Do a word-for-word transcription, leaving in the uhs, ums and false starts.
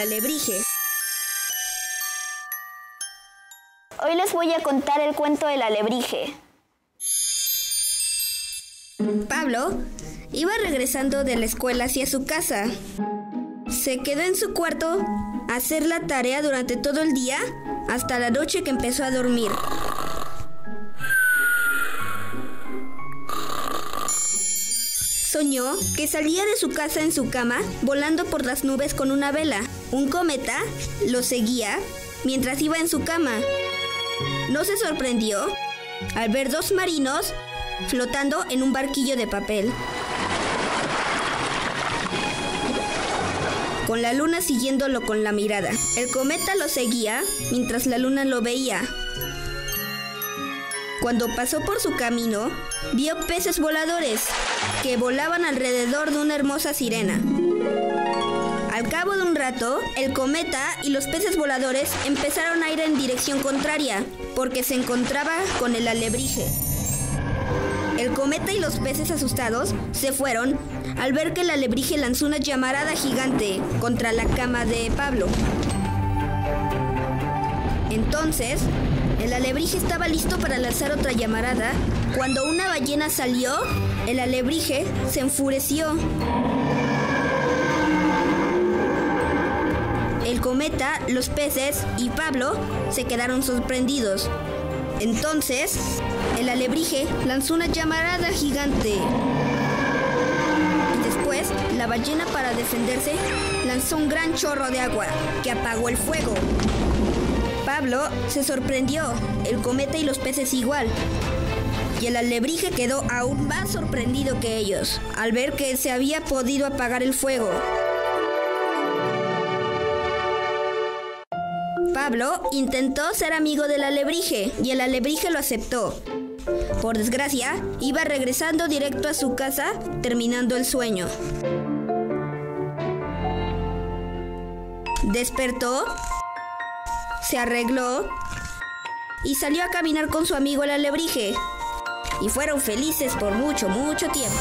alebrije. Hoy les voy a contar el cuento del alebrije. Pablo iba regresando de la escuela hacia su casa. Se quedó en su cuarto a hacer la tarea durante todo el día hasta la noche que empezó a dormir. Soñó que salía de su casa en su cama volando por las nubes con una vela. Un cometa lo seguía mientras iba en su cama. No se sorprendió al ver dos marinos flotando en un barquillo de papel, con la luna siguiéndolo con la mirada. El cometa lo seguía mientras la luna lo veía. Cuando pasó por su camino, vio peces voladores que volaban alrededor de una hermosa sirena. Al cabo de un rato, el cometa y los peces voladores empezaron a ir en dirección contraria, porque se encontraba con el alebrije. El cometa y los peces asustados se fueron al ver que el alebrije lanzó una llamarada gigante contra la cama de Pablo. Entonces, el alebrije estaba listo para lanzar otra llamarada. Cuando una ballena salió, el alebrije se enfureció. El cometa, los peces y Pablo se quedaron sorprendidos. Entonces, el alebrije lanzó una llamarada gigante. Y después, la ballena, para defenderse, lanzó un gran chorro de agua que apagó el fuego. Pablo se sorprendió, el cometa y los peces igual. Y el alebrije quedó aún más sorprendido que ellos, al ver que se había podido apagar el fuego. Pablo intentó ser amigo del alebrije y el alebrije lo aceptó. Por desgracia, iba regresando directo a su casa, terminando el sueño. Despertó, se arregló y salió a caminar con su amigo el alebrije. Y fueron felices por mucho, mucho tiempo.